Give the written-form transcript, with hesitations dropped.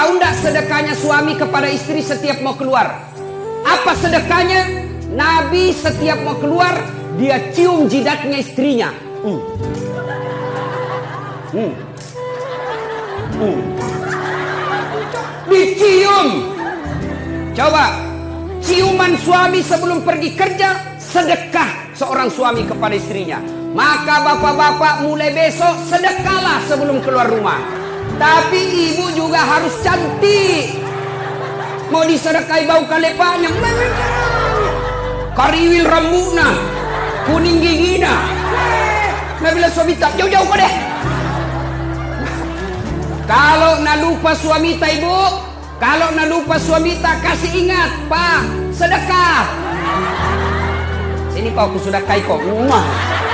Tahu ndak sedekahnya suami kepada istri setiap mau keluar? Apa sedekahnya? Nabi setiap mau keluar, dia cium jidatnya istrinya. Dicium. Coba, ciuman suami sebelum pergi kerja, sedekah seorang suami kepada istrinya. Maka bapak-bapak mulai besok sedekahlah sebelum keluar rumah. Tapi ibu juga harus cantik. Mau disedekahi bau kalepanya, kariwil rambutna, kuning gigina. Nabila Sobita, jauh-jauh kau deh. Kalau nak lupa suamita ibu, kalau nak lupa suamita, kasih ingat, Pak, sedekah. Sini kau, aku sedekahi kau.